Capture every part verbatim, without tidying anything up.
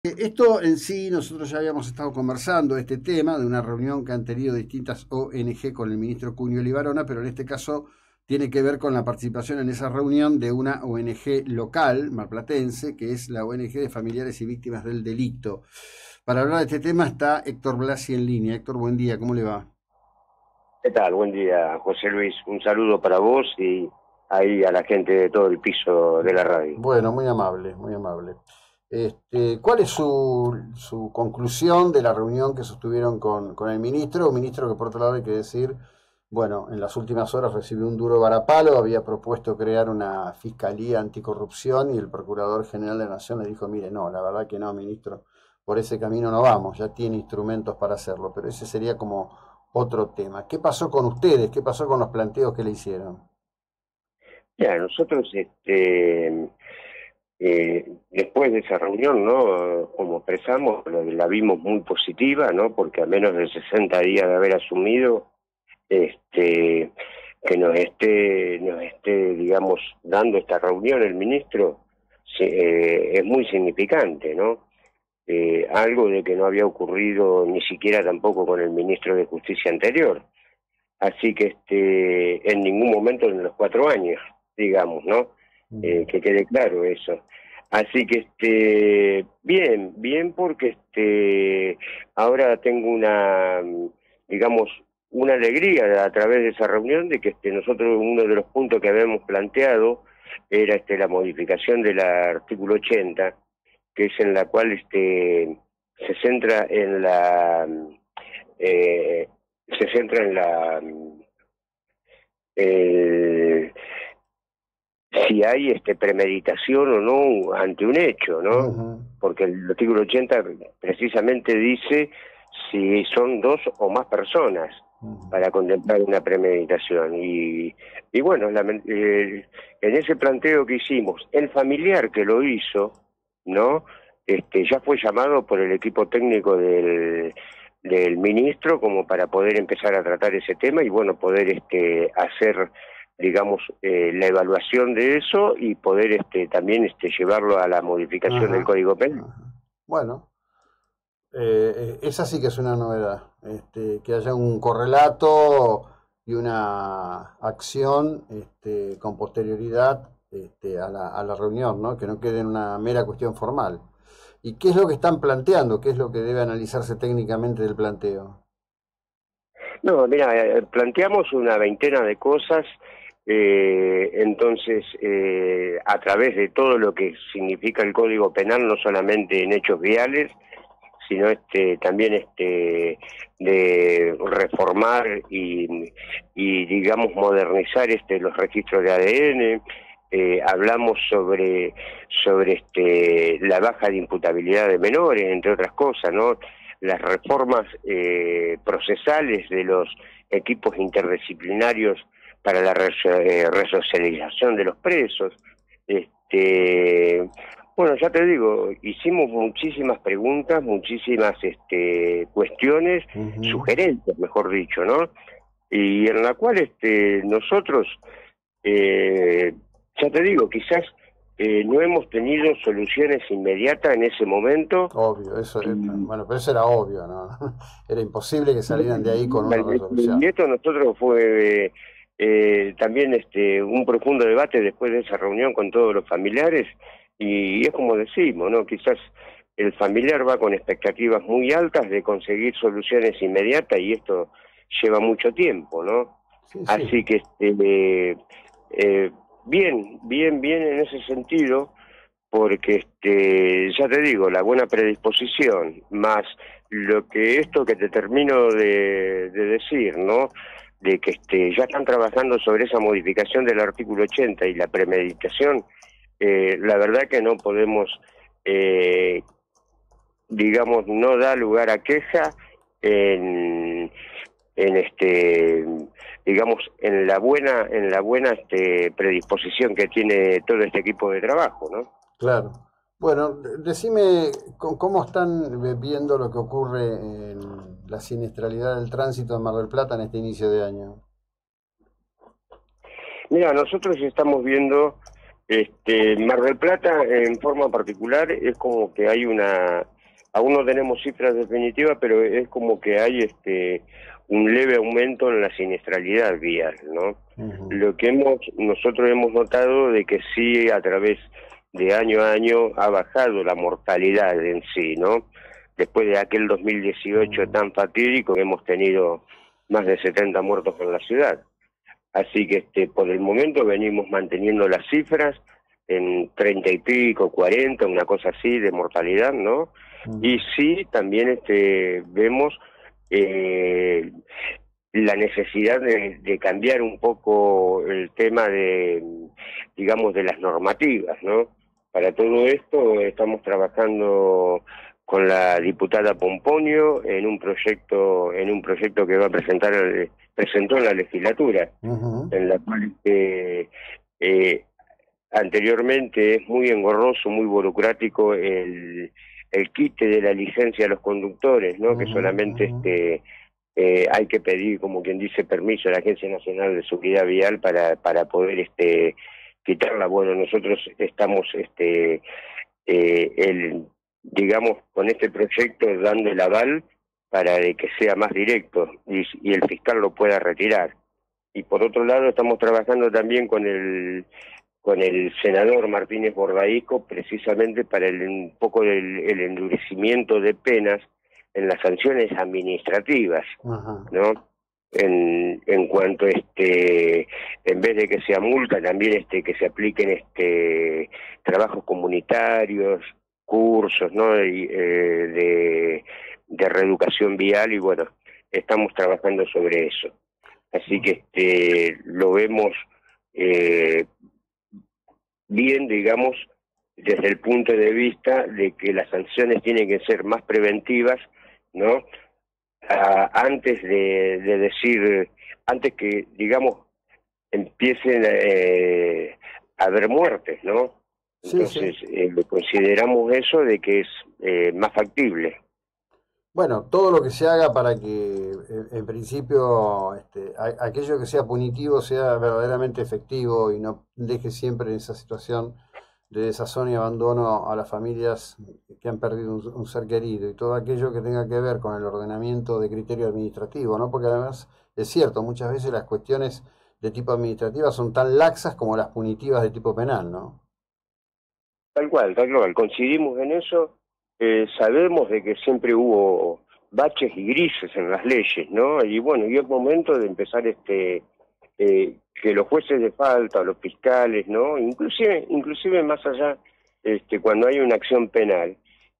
Eh, Esto en sí, nosotros ya habíamos estado conversando este tema de una reunión que han tenido distintas O N G con el ministro Cunio Libarona, pero en este caso tiene que ver con la participación en esa reunión de una O N G local, marplatense, que es la O N G de Familiares y Víctimas del Delito. Para hablar de este tema está Héctor Blasi en línea. Héctor, buen día, ¿cómo le va? ¿Qué tal? Buen día, José Luis. Un saludo para vos y ahí a la gente de todo el piso de la radio. Bueno, muy amable, muy amable. Este, ¿cuál es su, su conclusión de la reunión que sostuvieron con, con el ministro? Un ministro que por otro lado hay que decir, bueno, en las últimas horas recibió un duro varapalo, había propuesto crear una fiscalía anticorrupción y el Procurador General de la Nación le dijo, mire, no, la verdad que no, ministro, por ese camino no vamos, ya tiene instrumentos para hacerlo, pero ese sería como otro tema. ¿Qué pasó con ustedes? ¿Qué pasó con los planteos que le hicieron? Ya, nosotros, este, eh, después de esa reunión, ¿no? Como expresamos, la, la vimos muy positiva, ¿no? Porque a menos de sesenta días de haber asumido, este, que nos esté, nos esté, digamos, dando esta reunión el ministro, sí, eh, es muy significante, ¿no? Eh, algo de que no había ocurrido ni siquiera tampoco con el ministro de Justicia anterior. Así que este, en ningún momento en los cuatro años, digamos, ¿no? Eh, Mm. que quede claro eso. Así que este, bien, bien porque este, ahora tengo una, digamos, una alegría a través de esa reunión de que este, nosotros uno de los puntos que habíamos planteado era este, la modificación del artículo ochenta, que es en la cual este, se centra en la eh, se centra en la eh, si hay este premeditación o no ante un hecho, ¿no? Ujú. Porque el artículo ochenta precisamente dice si son dos o más personas Ujú. para contemplar una premeditación. Y, y bueno, la, eh, en ese planteo que hicimos, el familiar que lo hizo, ¿no? Este, ya fue llamado por el equipo técnico del, del ministro como para poder empezar a tratar ese tema y bueno, poder este, hacer digamos eh, la evaluación de eso y poder este también este llevarlo a la modificación del Ajá, Código Penal. ajá. Bueno, eh, eh, esa sí que es una novedad, este, que haya un correlato y una acción este, con posterioridad este, a la, a la reunión, ¿no? Que no quede en una mera cuestión formal. ¿Y qué es lo que están planteando? ¿Qué es lo que debe analizarse técnicamente del planteo? No, mira, eh, planteamos una veintena de cosas, eh, entonces eh, a través de todo lo que significa el Código Penal, no solamente en hechos viales, sino este también este de reformar y, y digamos modernizar este los registros de A D N. Eh, hablamos sobre sobre este la baja de imputabilidad de menores, entre otras cosas, ¿no? Las reformas eh, procesales de los equipos interdisciplinarios para la eh, resocialización de los presos. Este, bueno, ya te digo, hicimos muchísimas preguntas, muchísimas este, cuestiones, Ujú. sugerencias, mejor dicho, ¿no? Y en la cual este, nosotros, eh, ya te digo, quizás eh, no hemos tenido soluciones inmediatas en ese momento. Obvio, eso, eh, Y, bueno, pero eso era obvio, ¿no? Era imposible que salieran de ahí con una y resolución. esto nosotros fue eh, también este, un profundo debate después de esa reunión con todos los familiares y es como decimos, ¿no? Quizás el familiar va con expectativas muy altas de conseguir soluciones inmediatas y esto lleva mucho tiempo, ¿no? Sí, sí. Así que este, eh, bien, bien, bien en ese sentido porque este, ya te digo, la buena predisposición, más lo que esto que te termino de, de decir, ¿no? De que este, ya están trabajando sobre esa modificación del artículo ochenta y la premeditación, eh, la verdad que no podemos, eh, digamos, no da lugar a queja en, en este digamos en la buena en la buena este, predisposición que tiene todo este equipo de trabajo, ¿no? Claro. Bueno, de- decime co- cómo están ve- viendo lo que ocurre en la siniestralidad del tránsito en Mar del Plata en este inicio de año. Mira, nosotros estamos viendo Este, Mar del Plata, en forma particular, es como que hay una... Aún no tenemos cifras definitivas, pero es como que hay este un leve aumento en la siniestralidad vial, ¿no? Uh-huh. Lo que hemos nosotros hemos notado de que sí, a través de año a año, ha bajado la mortalidad en sí, ¿no? Después de aquel dos mil dieciocho uh-huh. tan fatídico, hemos tenido más de setenta muertos en la ciudad. Así que este por el momento venimos manteniendo las cifras en treinta y pico, cuarenta, una cosa así de mortalidad, ¿no? Uh-huh. Y sí, también este vemos eh, la necesidad de, de cambiar un poco el tema de, digamos, de las normativas, ¿no? Para todo esto estamos trabajando con la diputada Pomponio en un proyecto, en un proyecto que va a presentar, presentó en la legislatura, uh-huh. en la cual eh, eh, anteriormente es muy engorroso, muy burocrático el, el quite de la licencia a los conductores, ¿no? Uh-huh. Que solamente uh-huh. este eh, hay que pedir, como quien dice, permiso a la Agencia Nacional de Seguridad Vial para para poder este quitarla. Bueno, nosotros estamos este eh, el digamos con este proyecto dando el aval para de que sea más directo y, y el fiscal lo pueda retirar. Y por otro lado estamos trabajando también con el con el senador Martínez Bordaíco, precisamente para el, un poco del el endurecimiento de penas en las sanciones administrativas, uh-huh. ¿no? En, en cuanto este, en vez de que sea multa, también este que se apliquen este trabajos comunitarios, cursos, ¿no? Y, eh, de, de reeducación vial, y bueno, estamos trabajando sobre eso. Así que este lo vemos eh, bien, digamos, desde el punto de vista de que las sanciones tienen que ser más preventivas, ¿no? A, antes de, de decir, antes que, digamos, empiecen eh, a haber muertes, ¿no? Entonces, sí, sí. Eh, consideramos eso de que es eh, más factible. Bueno, todo lo que se haga para que, en, en principio, este, a, aquello que sea punitivo sea verdaderamente efectivo y no deje siempre en esa situación de desazón y abandono a las familias que han perdido un, un ser querido, y todo aquello que tenga que ver con el ordenamiento de criterio administrativo, ¿no? Porque además es cierto, muchas veces las cuestiones de tipo administrativa son tan laxas como las punitivas de tipo penal, ¿no? Tal cual, tal cual, coincidimos en eso. Eh, sabemos de que siempre hubo baches y grises en las leyes, ¿no? Y bueno, y es momento de empezar este eh, que los jueces de falta, los fiscales, ¿no? Inclusive, inclusive más allá, este, cuando hay una acción penal,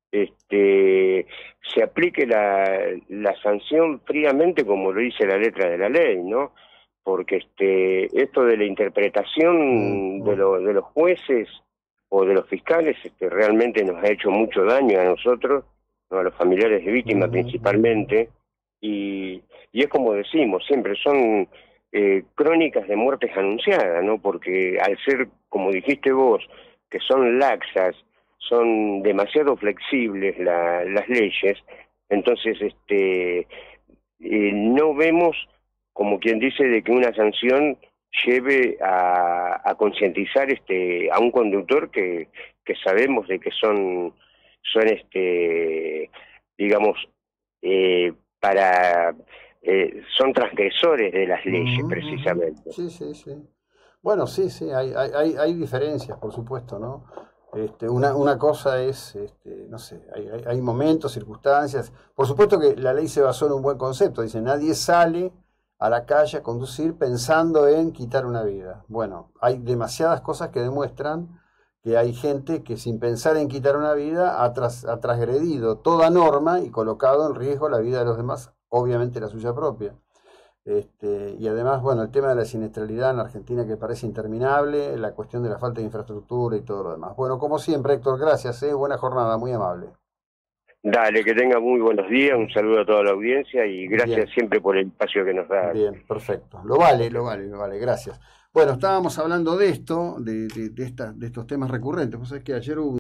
este, se aplique la, la sanción fríamente como lo dice la letra de la ley, ¿no? Porque este, esto de la interpretación de, lo, de los jueces o de los fiscales este, realmente nos ha hecho mucho daño a nosotros, ¿no? A los familiares de víctimas uh-huh. principalmente, y, y es como decimos siempre, son eh, crónicas de muertes anunciadas, ¿no? Porque al ser, como dijiste vos, que son laxas, son demasiado flexibles la, las leyes, entonces este eh, no vemos, como quien dice, de que una sanción lleve a, a concientizar este a un conductor que, que sabemos de que son son este digamos eh, para eh, son transgresores de las leyes uh-huh. precisamente. Sí, sí, sí. Bueno, sí, sí, hay hay hay diferencias, por supuesto, ¿no? Este, una, una cosa es, este, no sé, hay, hay, hay momentos, circunstancias. Por supuesto que la ley se basó en un buen concepto. Dice, nadie sale a la calle a conducir pensando en quitar una vida. Bueno, hay demasiadas cosas que demuestran que hay gente que sin pensar en quitar una vida ha, tras, ha transgredido toda norma y colocado en riesgo la vida de los demás, obviamente la suya propia. Este, y además, bueno, el tema de la siniestralidad en Argentina que parece interminable, la cuestión de la falta de infraestructura y todo lo demás. Bueno, como siempre, Héctor, gracias, ¿eh? Buena jornada, muy amable. Dale, que tenga muy buenos días, un saludo a toda la audiencia y gracias Bien. siempre por el espacio que nos da. Bien, perfecto. Lo vale, lo vale, lo vale, gracias. Bueno, estábamos hablando de esto, de, de, de, esta, de estos temas recurrentes. Vos sabés que ayer hubo